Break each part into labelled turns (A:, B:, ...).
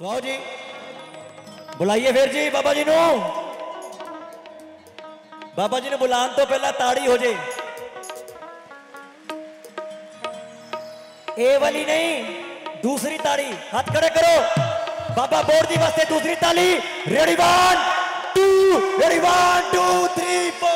A: सुहाओ जी, बुलाइए फिर जी बाबा जी नो। बाबा जी ने बुलाने तो पहला ताड़ी हो जाए। ए वाली नहीं, दूसरी ताड़ी। हाथ खड़े करो बाबा बोर्ड जी वास्ते। दूसरी ताली। Ready 1 2 ready 1 2 3 4।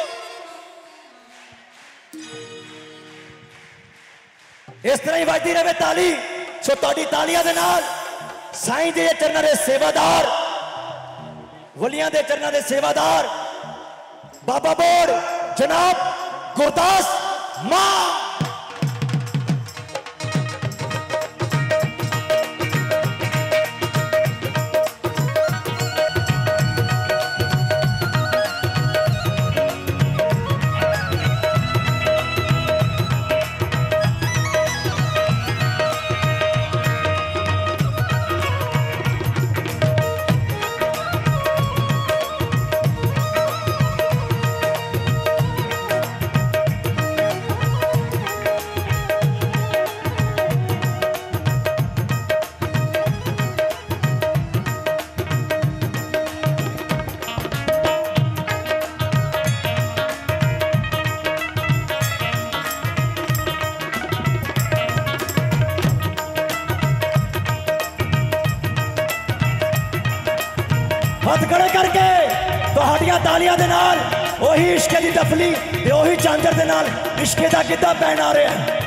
A: इस तरह ही बजती रहे ताली। सो ताड़ी तालियां दे नाल साईं जी दे चरणां दे सेवादार, वलियां दे चरणां दे सेवादार बाबा बोर्ड जनाब गुरदास मां। हाथ खड़े करके तुहाडियां तालियां दे नाल ओही इश्के दी डफली ते ओही झांझर दे नाल इश्के दा गिद्धा पैण आ रहा है।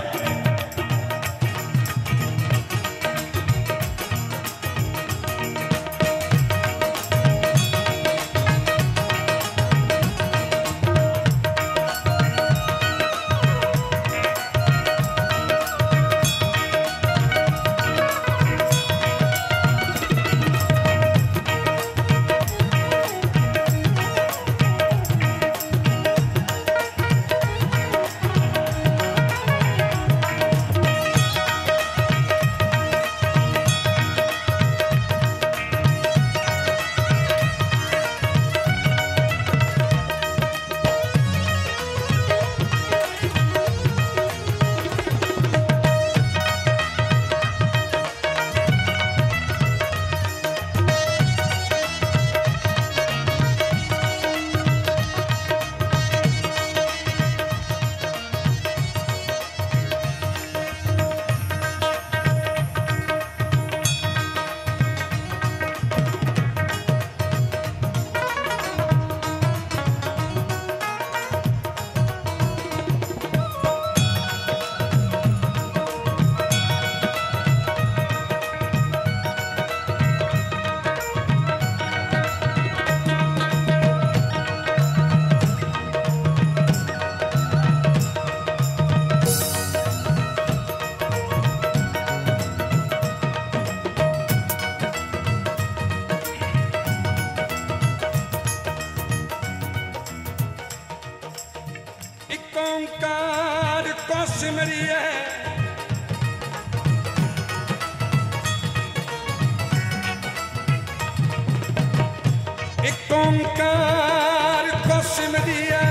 B: ओंकार को सिमरिए एक ओंकार को सिमरिए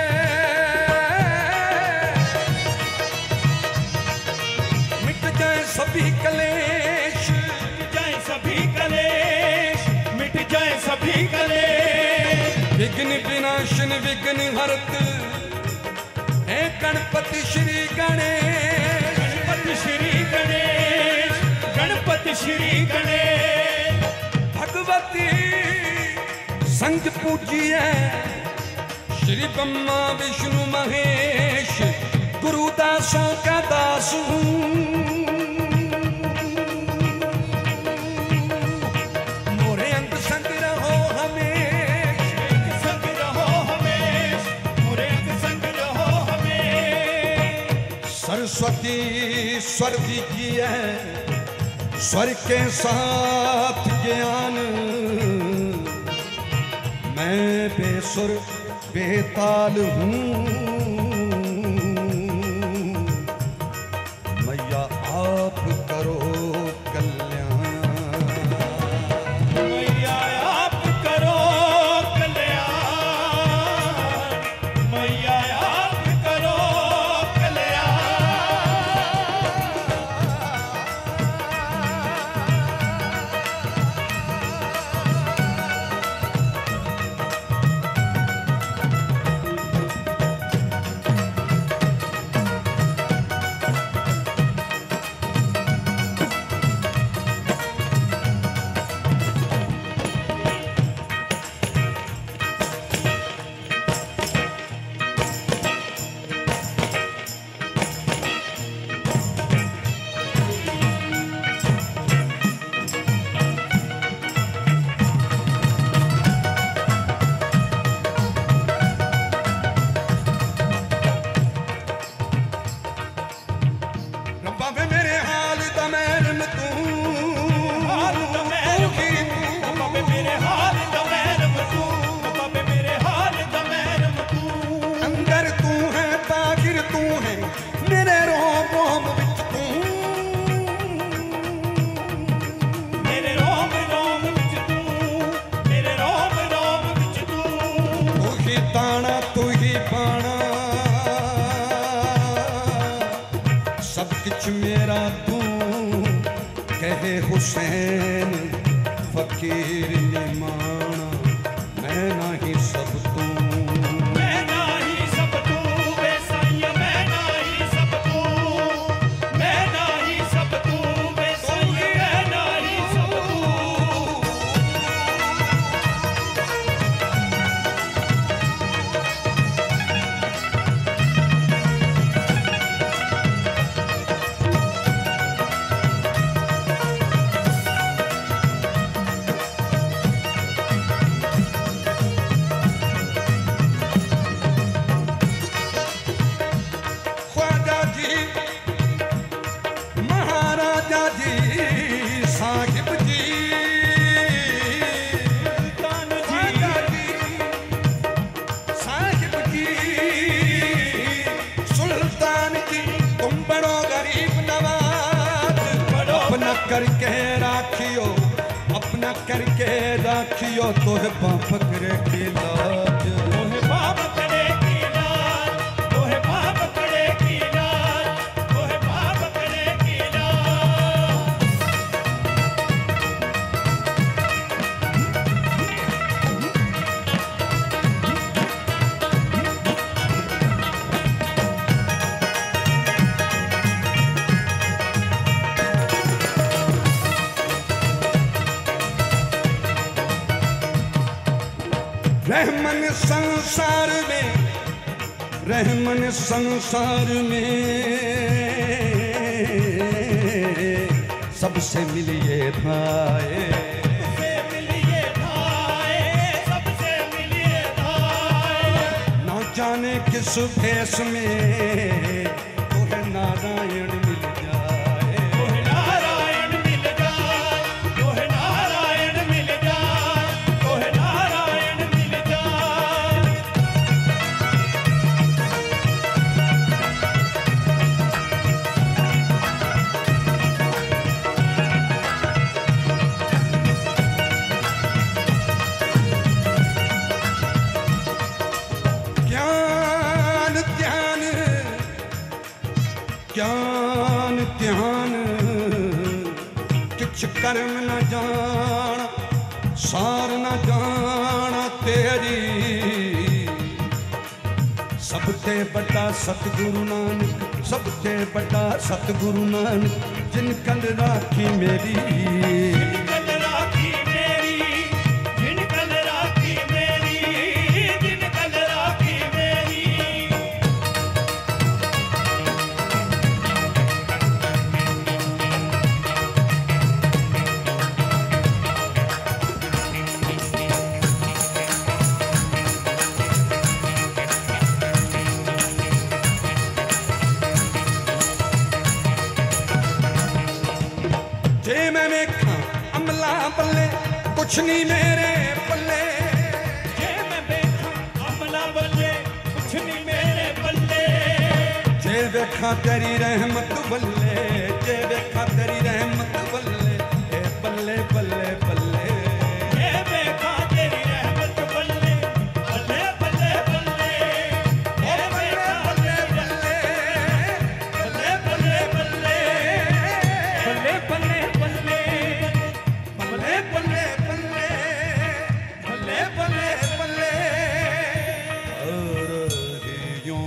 B: मिट जाए सभी कलेश, मिट जाए सभी कलेश, मिट जाए सभी कलेश। विघ्न विनाशन विघ्न हरत हे गणपति श्री गणेश, गणपति श्री गणेश, गणपति श्री गणेश। भगवती संग पूजिए श्री ब्रह्मा विष्णु महेश, गुरुदासों का दास हूँ। मोरे अंग संग रहो हमेश, संग रहो हमेश, मोरे अंग संग रहो हमेश। सरस्वती स्वर दीजिए स्वर के साथ ज्ञान, मैं बेसुर बेताल हूँ। मैया आप करो कल्याण, मैया आप करो कल्याण, मैया आप करो कल्याण। पाना सब कुछ मेरा तू कहे हुसैन फकीर ने माना मैं नहीं सब तू
C: मैं नहीं सब तू वे साईं मैं नहीं सब तू मैं नहीं सब तू वे साईं मैं नहीं सब तू
B: ख्वाजा जी महाराजा जी साहिब जी
C: सुल्तान
B: ख्वाजा जी साहिब जी सुल्तान जी तुम बड़ो गरीब नवाज अपना करके राखियो अपना करके राखियो तोहे पकड़े की लाज
C: तोहे बाप करे की लाज तोहे बाप करे की लाज तोहे बाप करे की लाज
B: रहमन संसार में रहमन संसार में सबसे मिलिए भाए
C: सबसे मिलिए भाए सबसे मिलिए भाए
B: ना जाने किस भेष में तोहे नारायण मिल जाए
C: तोहे नारायण मिल जाए तोहे नारायण मिल जाए तोहे नारायण मिल जाए
B: ज्ञान ध्यान ज्ञान ध्यान किछ कर्म न जान सार न जान तेरी सबसे बड़ा सतगुरु नानक सबसे बड़ा सतगुरु नानक जिन कल राखी मेरी
C: कल राखी मेरी जिन कल राखी मेरी जिन कल राखी मेरी
B: जे मैं वेखा अमला पल्ले कुछ नहीं मेरे पल्ले
C: जे मैं देखा अमला बल्ले कुछ नहीं मेरे बल्ले
B: जे वेखा तेरी रहमत बल्ले जे वेखा तेरी रहमत बल्ले ए बल्ले बल्ले बल्ले
C: जे देखा तेरी रहमत बल्ले बल्ले बल्ले बल्ले जे देखा
B: बल्ले बल्ले
C: बल्ले बल्ले बल्ले बल्ले बल्ले बल्ले
B: बल्ले बल्ले बल्ले बल्ले बल्ले बल्ले अरहियों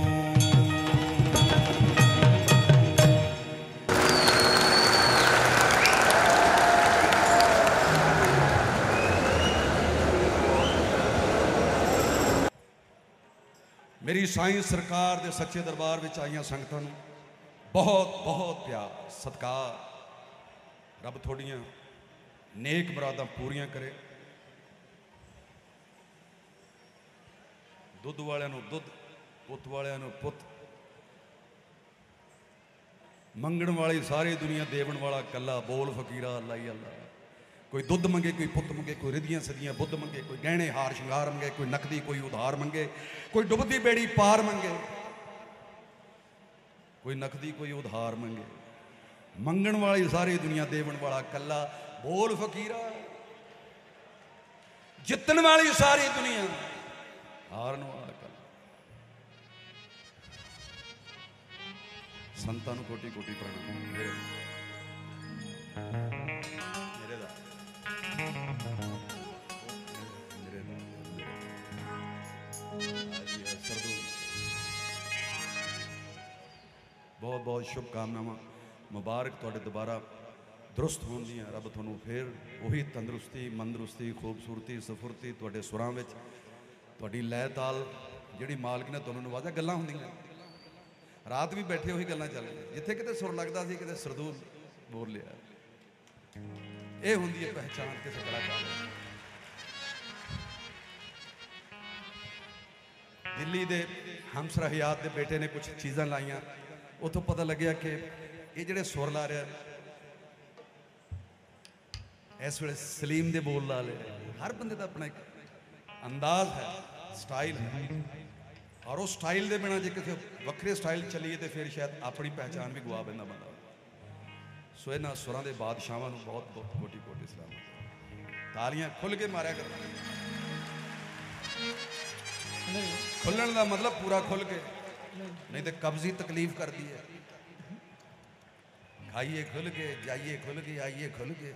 B: मेरी साईं सरकार दे सच्चे दरबार विच आईयां संगतां नूं बहुत बहुत प्यार सत्कार रब थोड़ियां नेक मुरादां पूरियां करे दुध वालियां नूं दुध पुत वालियां नूं पुत मंगण वाली सारी दुनिया देवन वाला कला बोल फकीरा अल्लाह ही अल्लाह कोई दुध मंगे कोई पुत मंगे कोई रिधियां सदियां बुद्ध मंगे कोई गहने हार श्रृंगार मंगे कोई नकदी कोई उधार मंगे कोई डुबदी बेड़ी पार मंगे कोई नकदी कोई उधार मंगे मंगण वाली सारी दुनिया देवन वाला कला बोल फकीरा जितन वाली सारी दुनिया हारन वाला कला संतां नूं कोटि कोटि प्रणाम। मेरे दा सरदू बहुत बहुत शुभकामनावां। मुबारक तुहाडे दोबारा दुरुस्त होण दी। रब तुहानूं फिर उही तंदरुस्ती, मंदरुस्ती, खूबसूरती, सफुरती तुहाडे सुरां विच, तुहाडी लय ताल जिहड़ी मालक ने तुहानूं नवाजा। गल्लां हुंदियां, रात भी बैठे उही गल्लां चल रही, जिथे किते सुर लगदा सी किते सरदूल बोल लिया। ये हुंदी है पहचान किसी कलाकार। दिल्ली दे हमसर हयात के बेटे ने कुछ चीज़ां लाइया, उतों पता लग्या कि ये जिहड़े सुर ला रहा इस वे सलीम दे बोल ला ले। हर बंदे का अपना एक अंदाज है, स्टाइल है, और उस स्टाइल के बिना जो किसी वक्रे स्टाइल चलीए तो फिर शायद अपनी पहचान भी गवा बैठा बंदा। सो इन्होंने सुरां के बादशाहां नूं बहुत बहुत कोटि कोटि सलाम। तालियां खुल के मारिया कर। खुलण का मतलब पूरा खुल के, नहीं तो कब्जी तकलीफ कर दी है। खाइए खुल के, जाइए खुल के, आइए खुल के।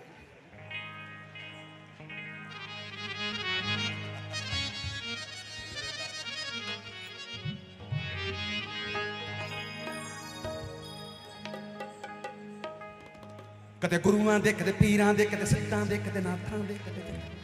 B: कदे गुरुआं दे, कदे पीरां दे, कदे सिद्धां दे, कदे नाथां दे, कदे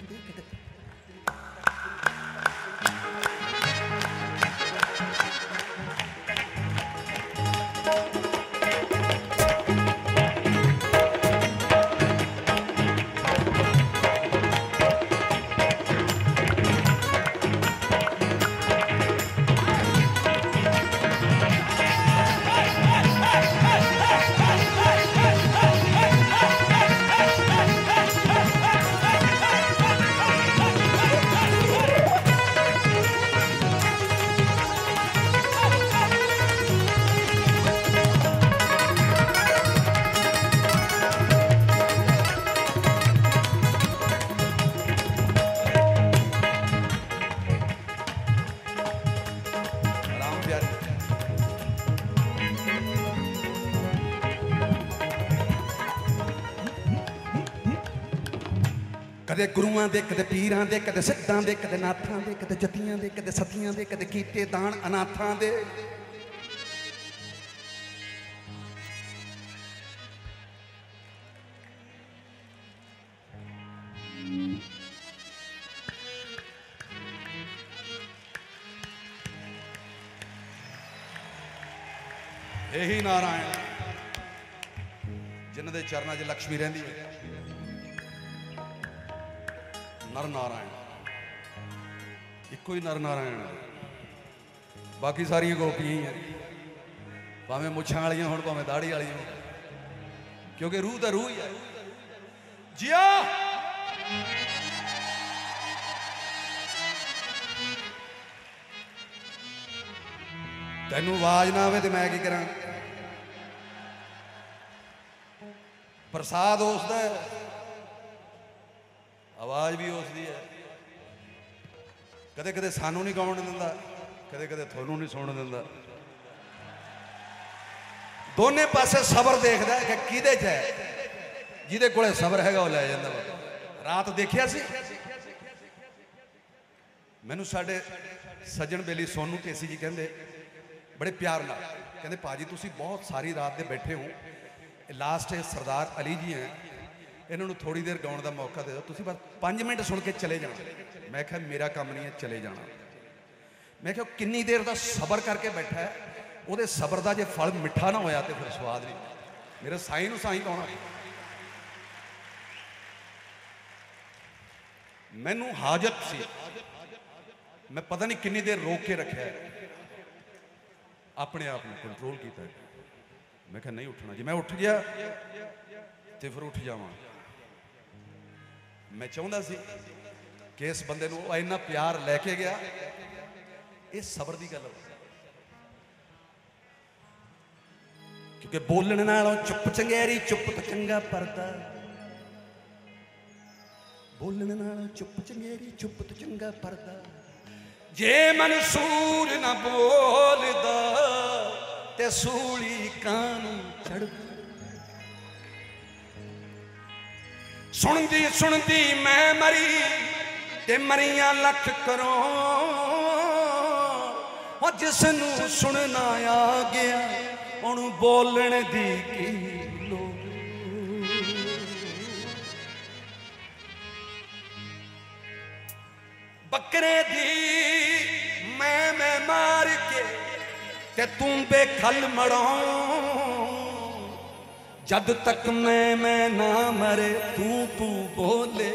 B: कदे गुरुआं दे, कदे पीरां दे, कदे सिद्धां दे, कदे नाथां दे, कदे जतियां दे, कदे सतियां दे, कदे कीते दान अनाथां दे। यही नारायण जिन्हां दे चरनां 'च लक्ष्मी रहिंदी है। नर नारायण इको ही नर नारायण, बाकी सारिया गोपियां ही हैं, भावें मुछां वालियां होण भावें दाढ़ी वालियां होण, क्योंकि रूह तो रूह ही है। जिया तैनू आवाज ना आवे तो मैं की करा। प्रसाद उसदा है, आवाज भी उसकी है। कदे कदे सानू नहीं गाउण दिंदा, कदे कदे थोनू नहीं सुणन दिंदा। दोने पासे सबर देखदा है कि किहदे च है, जिहदे कोले सबर हैगा वो लै जांदा। रात देखिया सी मैनू साडे सज्जन बेली सोनू टेसी जी कहंदे बड़े प्यार नाल, कहंदे भाजी तुसी बहुत सारी रात दे बैठे हो, लास्ट सरदार अली जी हैं, इन्होंने थोड़ी देर गाउण का मौका दे दो, तुसी बस 5 मिनट सुन के चले जाना। मैं क्या मेरा काम नहीं है चले जाना। मैं क्या किन्नी देर का सबर करके बैठा है, वो सबर का जो फल मिठा ना होया तो फिर स्वाद नहीं। मेरे साई नूं साई कौन, मैनू हाजत सी, मैं पता नहीं किन्नी देर रोक के रखा है, अपने आप को कंट्रोल किया। मैं क्या नहीं उठना, जी मैं उठ गया तो फिर उठ जावा। मैं चाहता सी कि इस बंदे नूं इन्ना प्यार लैके गया, ये सबर की गल, क्योंकि बोलने नालों चुप चंगेरी चुप तो चंगा परदा, बोलने नालों चुप चंगेरी चुप तो चंगा परदा। जे मंसूर ना बोलदा ते सूली कानू चढ़ सुनदी सुनदी मैं मरी ते मरिया लख करोड़ और जिसनू सुनना आ गया उन्होंने बोलने दी की लोड़ बकरे दी मैं मार के ते तू बेखल मरो जद तक मैं ना मरे तू बोले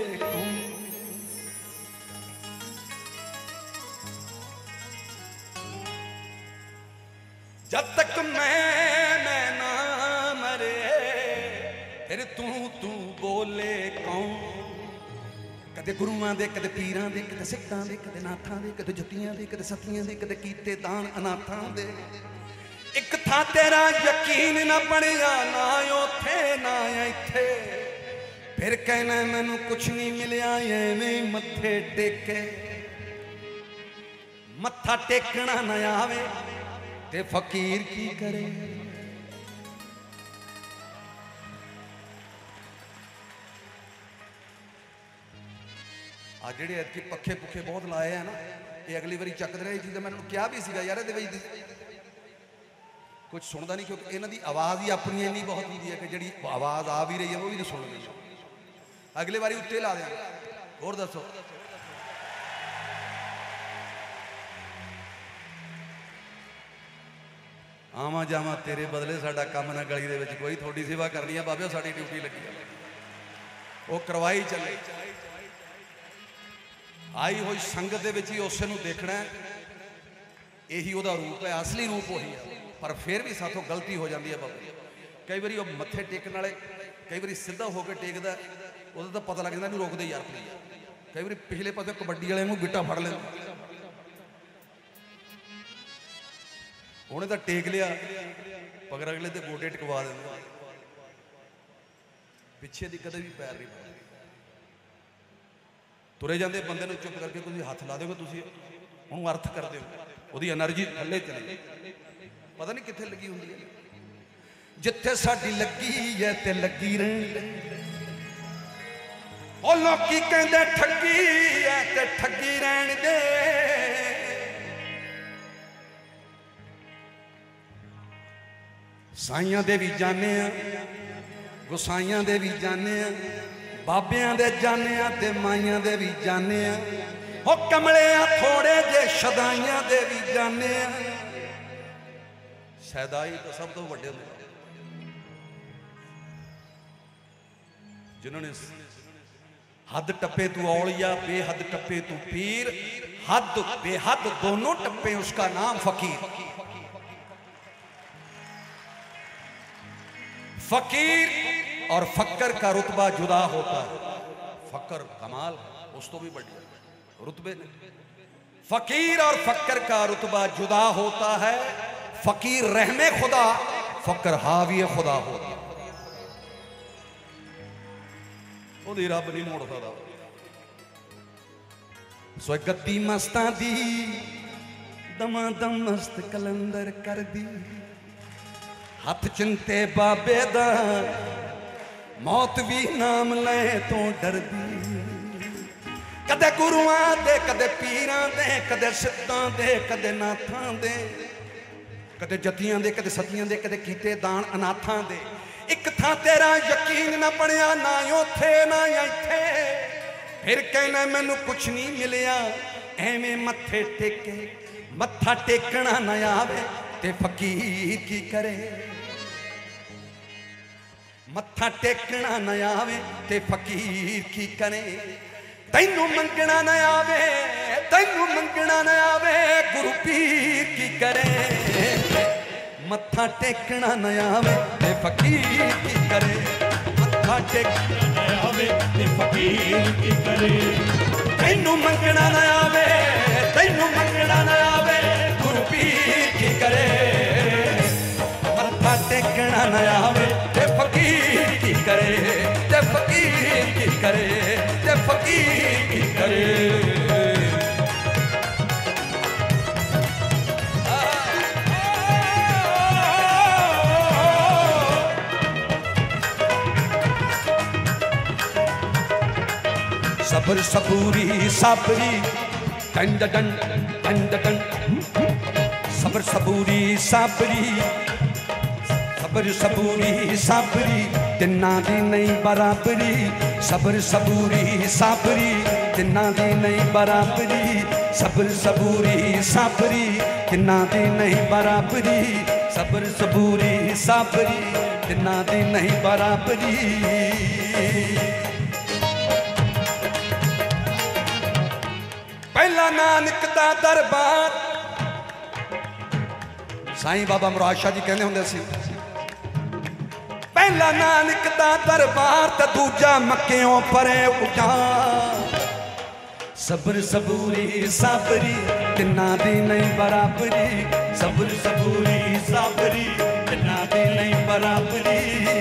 B: जब तक मैं ना मरे फिर तू बोले कौन कदे गुरुआं दे कदे पीरां दे कदे सिक्खां दे कदे नाथां दे कदे जुतियां दे कदे सतियां दे कदे कीते दान अनाथां दे एक था तेरा यकीन ना बनिया ना उथे ना इथे फिर कहना मैनू कुछ नहीं मिलिया एवें मत्थे टेके मत्था टेकना ना आवे ते फकीर की करे आ जेडे इतने पखे पुखे बहुत लाए हैं ना ये अगली बारी चकते रहे चीज़ मैं क्या भी सीगा यार ये कुछ सुनता नहीं क्योंकि इन्हों की आवाज़ ही अपनी इन्नी बहुत होती है कि जी आवाज़ आ भी रही है वो भी नहीं सुन रही अगली बारी उत्ते ला दें होर दसो आवा जावा तेरे बदले साडा काम ना गली दे विच कोई थोड़ी सेवा करनी है बाबे साडी ड्यूटी लगी वो करवाई चले आई हुई संगत दे विच ही उसे नूं देखना यही उहदा रूप है असली रूप वही है पर फिर भी साथों गलती हो जाती है बाबे कई बारी वो मत्थे टेकन वाले कई बारी सीधा होकर टेकदा उहदा तो पता लग जाता नहीं रोकदे यार प्लीज कई बारी पिछले पासे कबड्डी वाले नूं गिट्टा फड़ लेंदा उन्हें तो टेक लिया मगर अगले तो गोडे टिकवा देंगे पिछे की कदे भी पैर नहीं पड़े तुरे जाते बंदे ने चुप करके तुम हाथ ला दोगे तुम उन्होंने अर्थ कर दो वो एनर्जी थले चले पता नहीं कितने लगी होंगी है जिथे साडी लगी है ते लगी रहनी और लोग कहते ठगी है ते ठगी रहन दे साइयां दे भी जाने गुसाइयां दे भी जाने बाबियां दे जाने ते माइयां दे भी जाने ओ कमले थोड़े जे शदाइयां दे भी जाने सदाई तो सब तो वड्डे होंदे जिन्होंने हद टप्पे तू औलिया बेहद टप्पे तू पीर हद बेहद दोनों टप्पे उसका नाम फकीर फकीर और फक्कर का रुतबा जुदा होता है फक्कर कमाल उस तो भी बड़ी रुतबे नहीं फकीर और फक्कर का रुतबा जुदा होता है फकीर रहमे खुदा फक्कर हावी खुदा होता ओदी रब नहीं मोड़ सकता सो गद्दी मस्तां दी दमा दम मस्त कलंदर कर दी हथ चिंते बाबे दा मौत भी नाम ले तो डर दी कदे गुरुआं दे कदे पीरां दे कदे सिद्धां दे कदे नाथां दे कदे जतियां दे कदे सतियां दे कदे कीते दान अनाथां दे एक थां तेरा यकीन ना बनया ना उथे ना इथे फिर कहना मैनू कुछ नहीं मिलिया एवें मत्थे टेके मत्था टेकना ना आवे ते फकीर की करे मत्था टेकना न आवे ते फकीर की करे तैनू मंगना न आवे तैनू मंगना न आवे गुरु पीर की करे मत्था टेकना न आवे ते फकीर की करे मत्था टेकना न आवे ते फकीर की करे तैनू मंगना न आवे तैनू मंगना न आवे गुरु पीर की करे मत्था टेकना न आवे ते फकीर की करे ते फकीर की करे ते फकीर की करे सबर सबूरी साबरी डंड डंड डंड डंड सबर सबूरी साबरी सबर सबूरी साबरी तिन्ना दी नहीं बराबरी सबर सबूरी साबरी तिन्ना दी नहीं बराबरी सबर सबूरी साबरी तिन्ना दी नहीं बराबरी सबर सबूरी साबरी तिन्ना दी नहीं बराबरी पहला नानक दा दरबार साईं बाबा मुराद शाह जी कहते होंगे सी पहला नानक दा दरबार ते दूजा मक्कियों परे उठा सबर सबूरी साबरी तिन्ना दी नहीं बराबरी सबर सबूरी साबरी तिन्ना दी नहीं बराबरी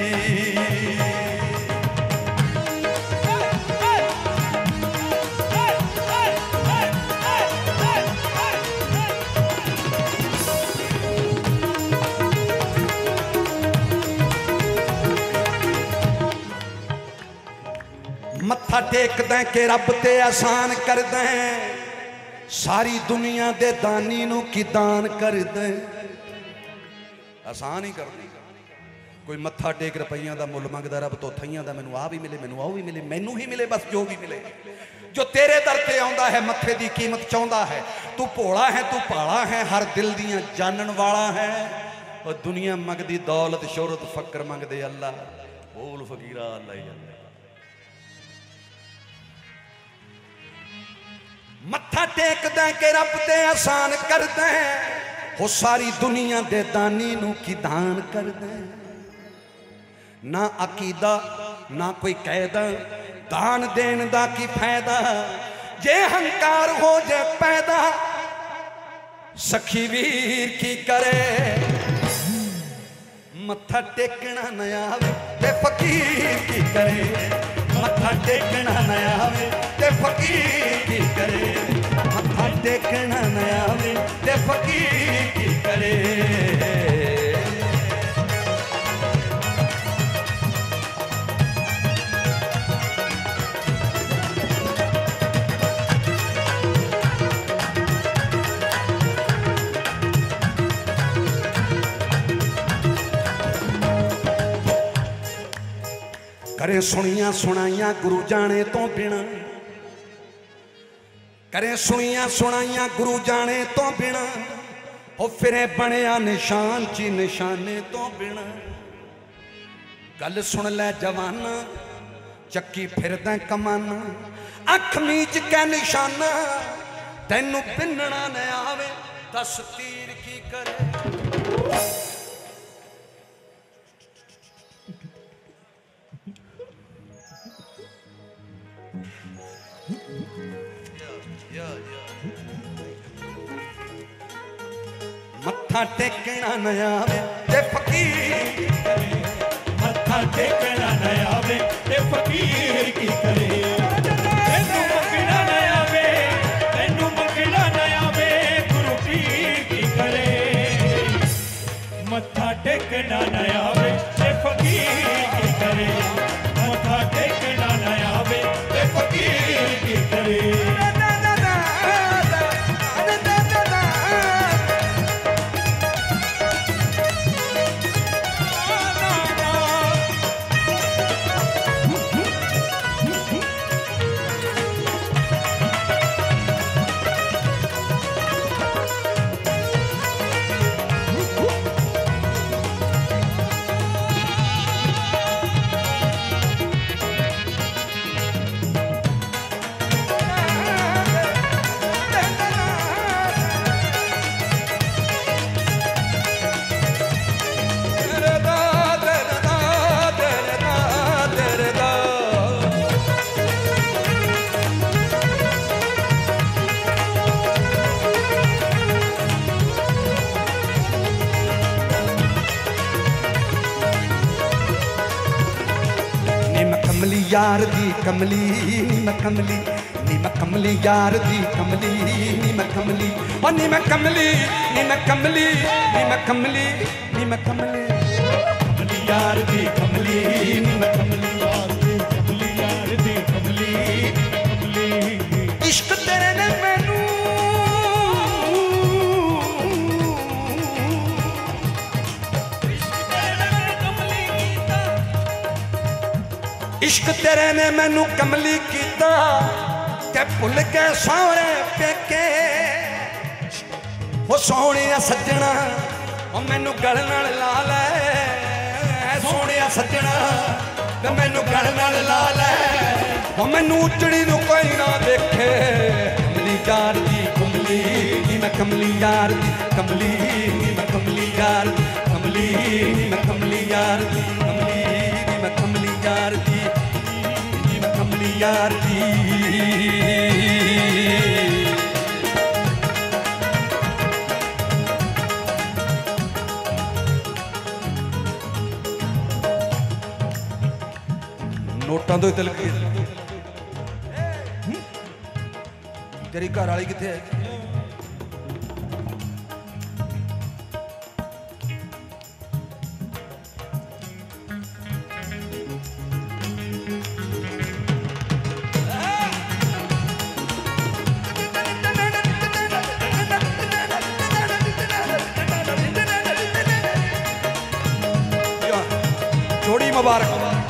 B: मत्था टेक दें के रब ते आसान कर दें सारी दुनिया दे दानी नू की दान कर दें आसान ही कर दें कोई मत्था टेक रुपइया का मुल मंगदा रब तो थइयां दा मैनू आ भी मिले मैनू आओ भी मिले मैनू ही मिले बस जो भी मिले जो तेरे दर ते आउंदा है मत्थे दी कीमत चाहुंदा है तू भोला है तू भाला है हर दिल दियां जानन वाला है और दुनिया मंगदी दौलत शोहरत फकर मंगदे अल्लाह बोल फकीरा अल्लाह ही अल्लाह मत्था टेक दें के रब ते आसान कर दें हो सारी दुनिया दे दानी नू की दान कर दें ना अकीदा ना कोई कैदा दान देन दा की फायदा जे हंकार हो जे पैदा सखी वीर की करे मत्था टेकना न आवे ते फकीर की करे मत्था टेकना न आवे ते फकीर की करे मत्था टेकना न आवे ते फकीर की करे करे सुनिया सुनाइया गुरु जाने तो बिना करे सुनिया सुनाइया गुरु जाने तो बिना हो फिरे बनया निशान ची निशाने तो बिना गल सुन ले जवाना चक्की फिरदा कमाना अख मीच के निशाना तेनू पिन्नना न आवे दस तीर की करे मत्था टेकना न आवे ते फकीर
C: मत्था टेकना न आवे ते फकीर की करे तेनू मंगना न आवे तेनू मंगना न आवे गुरु पीर की करे मत्था टेकना न आवे ते फकीर की करे मत्था टेकना न आवे ते फकीर की करे
B: यार दी कमली नी मैं कमली नी मैं कमली यार दी कमली नी मैं कमली और नी मैं कमली नी मैं कमली नी मैं कमली नी मैं कमली
C: कमली यार दी कमली नी मैं कमली यार दी कमली यार दी कमली
B: इश्क तेरे ने मैनू कमली कीता ते भुल के सोहणे पेके वो सोहणे सज्जना वो मैनू गल नाल ला लै सोहणे सज्जना ते मैनू गल नाल ला लै वो मैनू उजड़ी नू कोई ना देखे कमली यार दी कमली नी मैं कमली यार दी कमली नी मैं कमली यार दी कमली नी मैं कमली यार दी कमली नी मैं कमली यार दी नी मैं कमली यार दी नोटां तो तिलक तेरी घर वाली कित्थे है जोड़ी मुबारक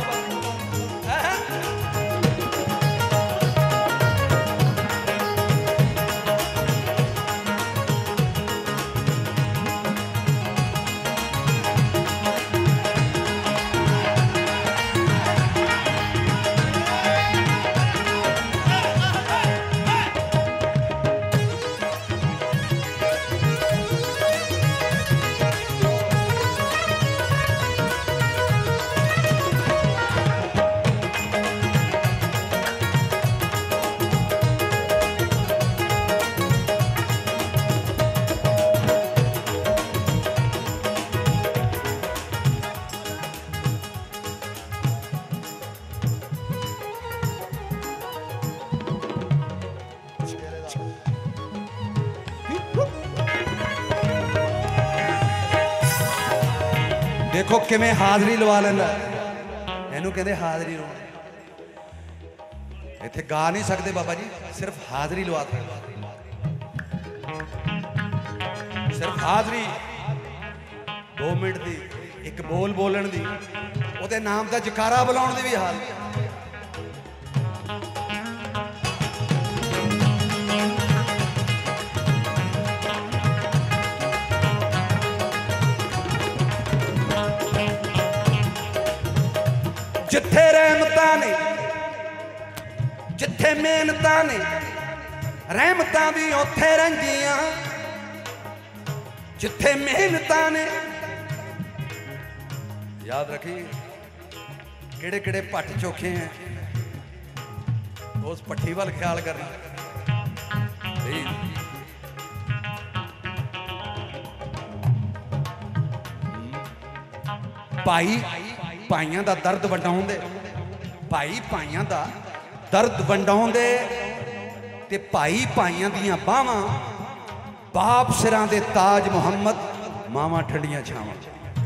B: देखो किवें हाजरी लवा लेंदा इहनूं कहंदे हाजरी लवा इत्थे गा नहीं सकते बाबा जी सिर्फ हाजरी लवा सिर्फ हाजरी 2 मिनट दी एक बोल बोलन दी उहदे नाम दा जकारा बुलाउण दी भी हाजरी जिथे रहमतां ने जिथे मेहनतां ने रहमतां भी उत्थे रहिंदियां जिथे मेहनतां ने याद रखी केड़े केड़े भट्ट चोखे हैं उस भट्ठी वाल ख्याल करना भाई भाइयों का दर्द वंडाउंदे भाई भाइयों का दर्द वंडाउंदे ते भाई भाइयों दियां बावां बाप सिरां दे ताज मुहम्मद मावां ठंडियां छावां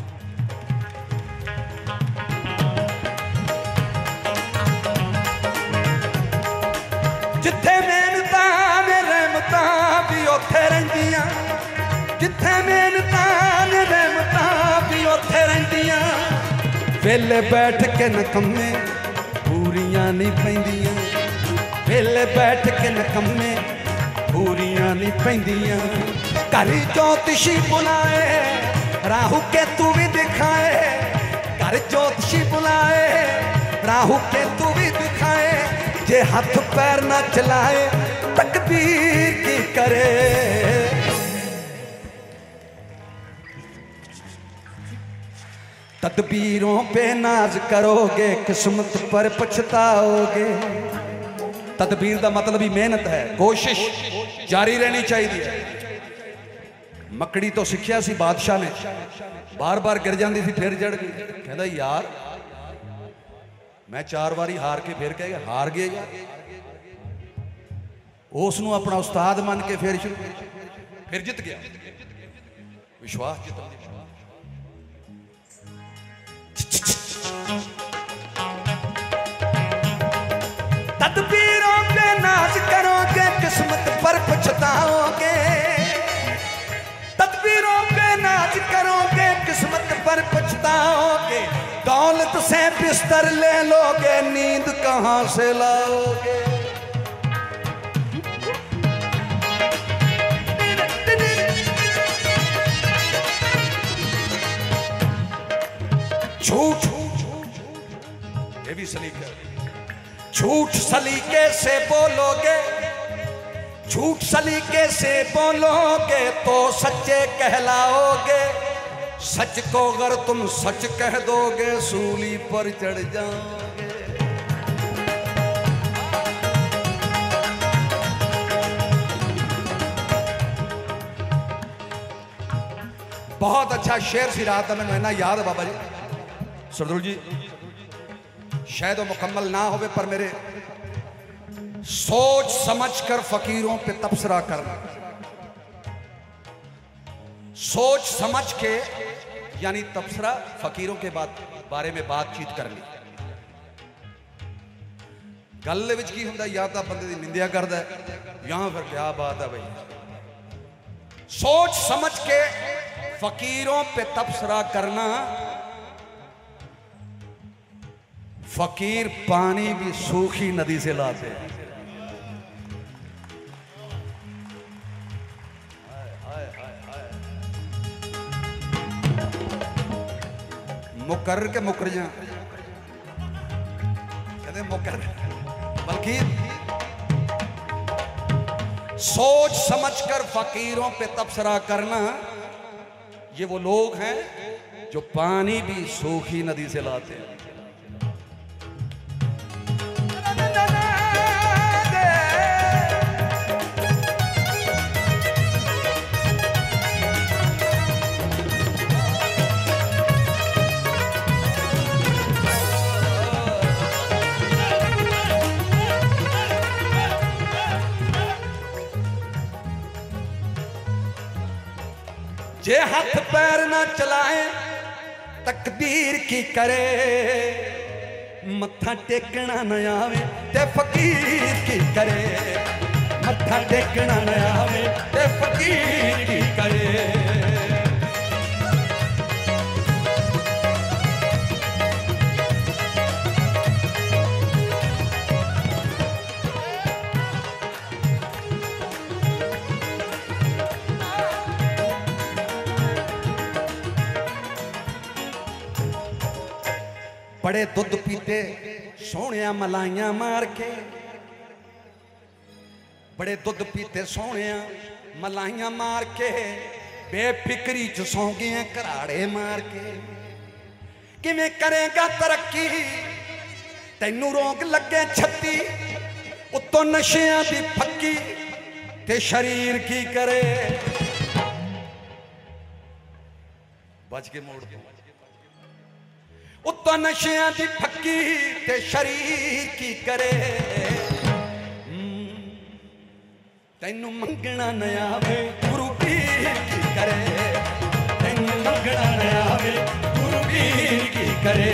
B: जिथे मेहनतां ने रहमतां भी उत्थे रहिंदियां जिथे मेहनतां ने रहमतां भी उत्थे रहिंदियां वेले बैठ के नकम्मे पूरियां नहीं पैंदियां वेले बैठ के नकम्मे पूरियां नहीं पैंदियां घर ज्योतिषी बुलाए राहु के तू भी दिखाए घर ज्योतिषी बुलाए राहु के तू भी दिखाए जे हाथ पैर ना चलाए तकदीर की करे तदबीरों पे नाज करोगे किस्मत पर पछताओगे तदबीर का मतलब ही मेहनत है कोशिश जारी रहनी चाहिए मकड़ी तो सीखिया सी बादशाह ने बार बार गिर जाती थी फिर जड़ गई कहता यार मैं 4 बारी हार के फिर कह हार गया यार उसनों अपना उस्ताद मान के फिर शुरू फिर जित गया विश्वास जित तदबीरों पे नाज करोगे किस्मत पर पछताओगे तदबीरों पे नाज आज करोगे किस्मत पर पछताओगे, दौलत से बिस्तर ले लोगे, नींद कहां से लाओगे। झूठ, ये भी सलीका, झूठ सलीके से बोलोगे, झूठ सलीके से बोलोगे तो सच्चे कहलाओगे, सच को अगर तुम सच कह दोगे सूली पर चढ़ जाओगे। बहुत अच्छा शेर सी रहा था, मैंने ना याद है बाबा जी सरदुल जी, शायद वो मुकम्मल ना होवे पर मेरे सोच समझ कर फकीरों पे तबसरा करना, सोच समझ के यानी तबसरा फकीरों के बारे में बातचीत करनी। गल विच की हुंदा, या तो बंदे दी निंदिया करदा या फिर क्या बात है भाई। सोच समझ के फकीरों पे तबसरा करना। फकीर पानी भी सूखी नदी से लाते हैं। मुकर के मुकर जा कहते मुकर, बल्कि सोच समझकर फकीरों पे तबसरा करना। ये वो लोग हैं जो पानी भी सूखी नदी से लाते हैं। जे हाथ पैर ना चलाए तकदीर की करे, मत्था टेकना न आवे ते फकीर की करे, मत्था टेकना न आवे ते फकीर की करे। बड़े दुध पीते सोहणिया मलाइयां मार के, बड़े दुध पीते सोहणिया मलाइयां मार के, बेफिक्री च सौ गए घराड़े मार के। किवें करेगा तरक्की तैनू रोग लगे छत्ती, उत्तों नशियां दी फक्की ते शरीर की करे। बच के मोड़ दो, उत्तों नशियां दी फक्की ते शरीर की करे। तैनू मंगना न आवे गुरु पीर की करे, तैनू मंगना न आवे गुरु पीर की करे।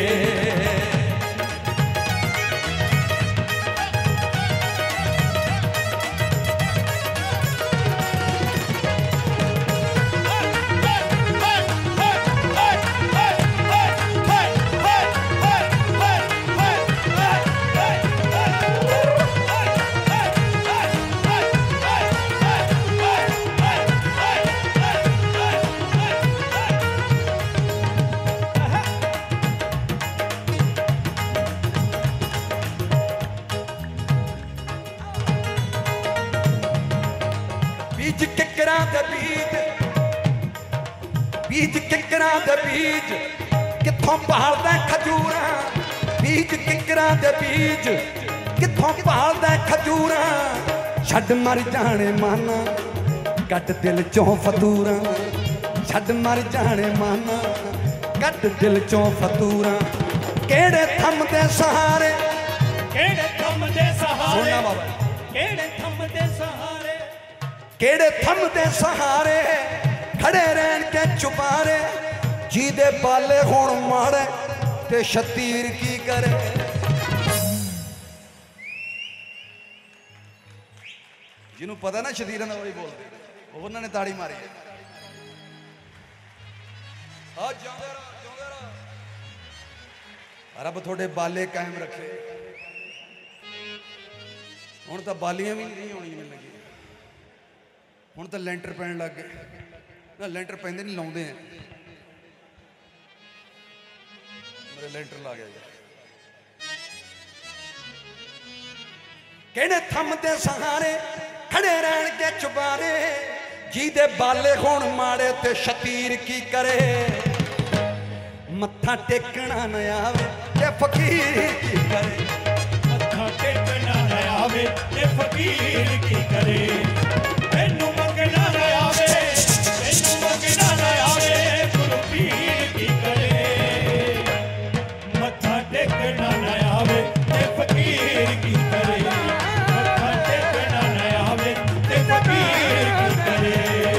B: बीज किकरा दे बीज किथों भालदा खजूरा, बीज किकरा दे बीज किथों भालदा खजूरा। छड़ मर जाने माना कट दिल चों फतूरा, छड़ मर जाने माना कट दिल चों फतूरा। केड़े थम दे सहारे,
C: केड़े थम दे सहारे,
B: सुनना बाबा,
C: केड़े थम दे सहारे,
B: केड़े थम दे सहारे, खड़े रहन के चुपारे। जी दे पाले हुण मारे ते शतीर की करे। जिन्हों पता ना शतीर वही बोलते, उन्होंने ताड़ी मारी। ਆ ਜਿਉਂਦੇ ਰਹੋ रब थोड़े बाले कायम रखे। हुण तो बालियां भी नहीं होनी मिल लगी, हुण तो लैंटर पैन लग गए ना, लैंटर पैंदे नहीं लाउंदे हैं, मेरे लैंटर ला गया कहने थमदे सहारे खड़े रहन के चुबारे, जी दे बाले होण माड़े ते शतीर की करे, मत्था टेकना न आवे ते फकीर की करे,
C: मत्था टेकना न आवे ते फकीर की करे, मैनू मंगना न आवे, मैनू मंगना न आवे, गुरु पीर की करे, मत्था टेकना न आवे ते फकीर की करे, मत्था टेकना न आवे ते फकीर की करे।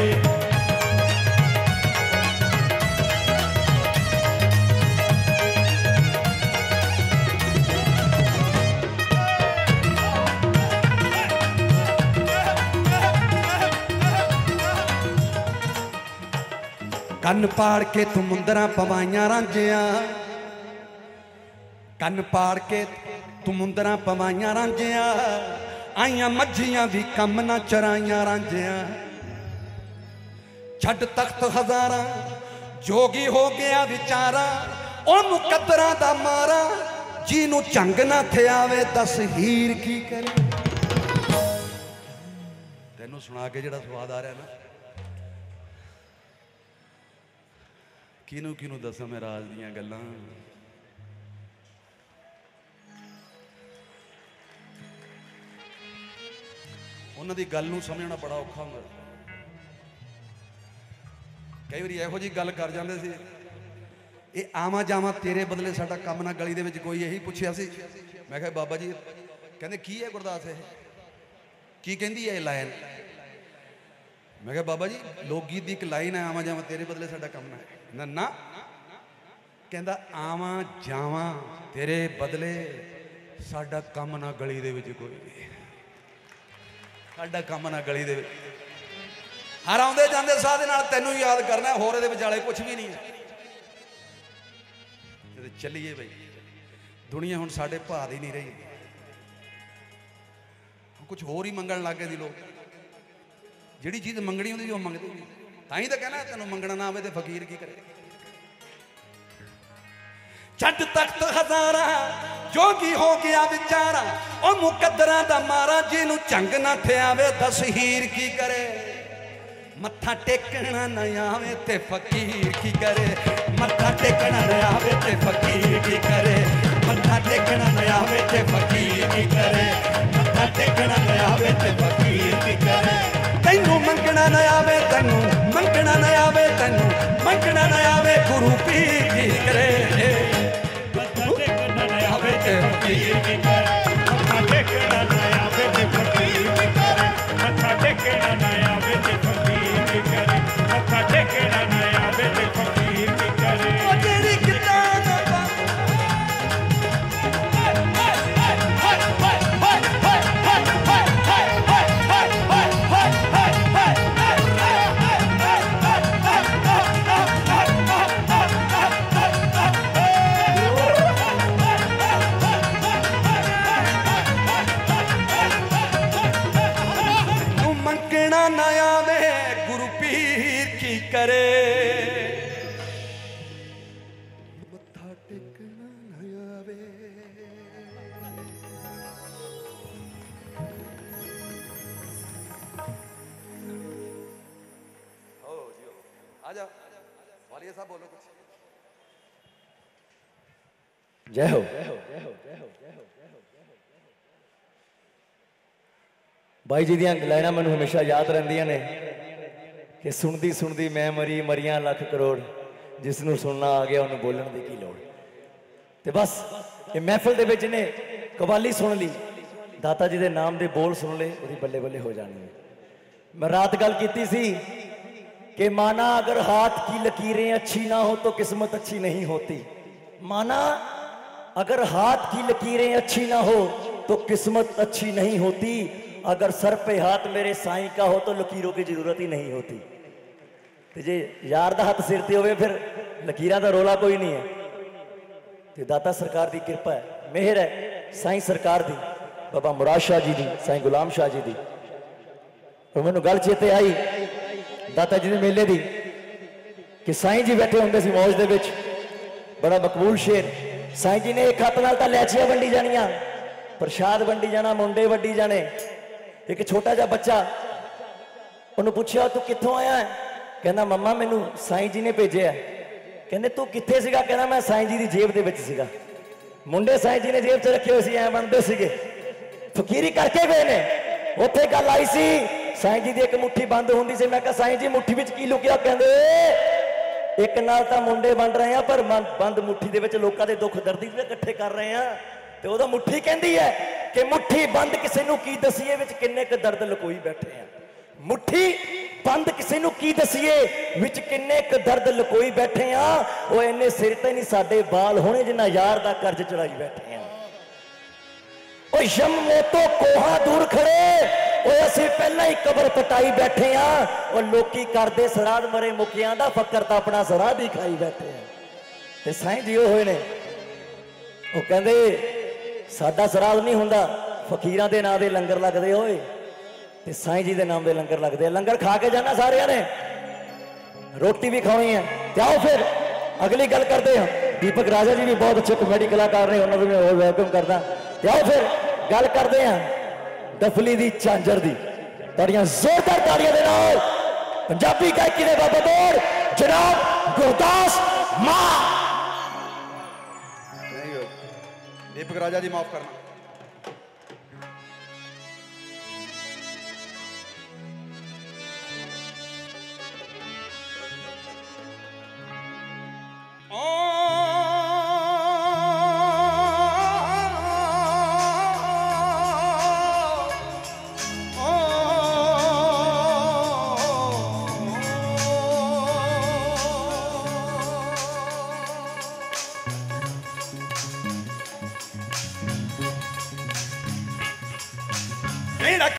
B: कन पाड़ के तू मुंदरा पवाइया रांझिया, कन पाड़ के तू मुंदरा पवाइया रांझिया, आइया मझियां भी कम ना चराइया रांझिया, छड़ तख्त हजारा जोगी हो गया विचारा, ओ मुकद्दरा दा मारा, जी नू झंग ना थे आवे दस हीर की करे। तेनू सुना के जेड़ा स्वाद आ रहा है ना, किनू किनू दसा मैं राज दियां गल्लां, उन्हां दी गल नूं समझना बड़ा औखा हुंदा। कई वारी इहो जी गल कर जांदे सी, ये आवां जावां तेरे बदले साडा काम ना गली दे विच कोई यही पुछिया सी, मैं कहा बाबा जी कहंदे की है गुरदास है की कहंदी है लाइन, मैं कहा बाबा जी लोक गीत दी एक लाइन है, आवां जावां तेरे बदले साडा काम ना है ना ना, कहंदा आवां जावां तेरे बदले साडा काम ना गली दे विच कोई, साडा काम ना गली दे विच, हर आउंदे जांदे साह दे नाल तैनूं याद करना, होर इहदे विचाले कुछ भी नहीं है। चलिए बई दुनिया हुण साडे भाव ही नहीं रही, कुछ होर ही मंगण लग गए दी लोग, जिहड़ी चीज़ मंगनी होंदी वो मंगदे नहीं, तां ही तां कहना तैनूं मंगना ना आवे ते फकीर की करे। छड़ तख्त हजारा जोगी हो गया विचारा, ओ मुकद्दरा दा मारा, जिन्हू झंग ना थे आवे दस हीर की करे, मत्था टेकना न आवे ते फकीर की करे, मत्था टेकना न आवे ते फकीर की करे, मत्था टेकना न आवे ते फकीर की करे, मत्था टेकना न आवे ते फकीर की करे, तैनू मंगना न आवे, तैनू मंगना न आवे, तैनू मंगना न आवे, गुरु पीर की करे,
C: मत्था टेकना न आवे ते फकीर की करे, मत्था टेकना न आवे ते फकीर की करे, मत्था टेकना न आवे ते फकीर की करे, मत्था टेकना न आवे ते फकीर की करे।
B: ओ तेरी किताब न आवे, गुरु पीर की करे, मत्था टेकना न आवे। आजा वालिया साहब बोलो कुछ।
A: जय हो। भाई जी दियां लाइनां मैनूं हमेशा याद रहिंदियां ने कि सुनदी सुनदी मैं मरी मरियां लख करोड़, जिसनूं सुनना आ गया उन्हें बोलण दी की लोड़। ते बस ये महफिल दे विच ने कवाली सुन ली, दाता जी दे नाम दे बोल सुन ले, उहदी बल्ले बल्ले हो जानी है। मैं रात गल कीती सी कि माना अगर हाथ की लकीरें अच्छी ना हो तो किस्मत अच्छी नहीं होती, माना अगर हाथ की लकीरें अच्छी ना हो तो किस्मत अच्छी नहीं होती, अगर सर पे हाथ मेरे साईं का हो तो लकीरों की जरूरत ही नहीं होती। तो जे यार दा हाथ सिर ते होवे फिर लकीरां दा रोला कोई नहीं है, ते दाता सरकार की कृपा है, मेहर है साईं सरकार दी, बाबा मुराद शाह जी दी, साईं गुलाम शाह जी दी। और मैनू गल चेते आई दाता जी के मेले दी कि साईं जी बैठे होंगे सी मौज दे विच, बड़ा मकबूल शेर। साईं जी ने एक हत्थ नाल तां लैचियां वंडी जानियां, प्रशाद वंडी जाना, मुंडे वंडी जाने। एक छोटा जिहा बच्चा उन्होंने पूछा तू कित्थों आया है? कहना मम्मा मैनू साईं जी ने भेजे है। कहने तू कित्थे सीगा? कहना मैं साईं जी की जेब दे विच सीगा। मुंडे साईं जी ने जेब च रखे हुए सी, ऐ बनते सीगे, फकीरी करके गए ने। उत्थे गल आई सी साईं जी की एक मुट्ठी बंद होंदी सी। मैं कहा साईं जी मुट्ठी विच की लुकिया? कहंदे एक नाल तां मुंडे बन रहे हैं, पर बंद मुट्ठी दे विच लोकां दे दुख दर्द भी इकट्ठे कर रहे हैं। ते उहदा मुट्ठी कहंदी है कि मुट्ठी बंद किसे नूं की दसीए विच किन्ने क दर्द लकोई बैठे हैं। मुट्ठी बंद किसे नूं की दसीए विच किन्ने क दर्द लकोई बैठे हैं। वो इन्ने सिर ते नहीं साडे बाल होने जिन्ना यार दा कर्ज चढ़ाई बैठे हैं। ओ यम मोतो कोहा दूर खड़े, ओ असीं पहला ही कबर पटाई बैठे हैं। और लोकी करदे सराध मरे मुखियां दा, फकर तां अपना सराध ही खाई बैठे हैं। ते साईं जी होए ने, वो कहंदे साडा सराध नहीं हुंदा, फकीरां दे नां दे लंगर लगदे होए ते साईं जी दे नाम दे लंगर लगदे। लंगर खा के जाना सारियां ने, रोटी भी खानी है। ते आओ फिर अगली गल करते हैं। दीपक राजा जी भी बहुत अच्छे कॉमेडी कलाकार ने, उन्होंने मैं और वेलकम करदा। ते आओ फिर गल करते हैं डफली दी, झांझर दी। ताड़ियां जोरदार ताड़ियां दे नाल पंजाबी गायकी दे बाबा बोर जनाब गुरदास मान।
B: दीपक राजा जी माफ करना।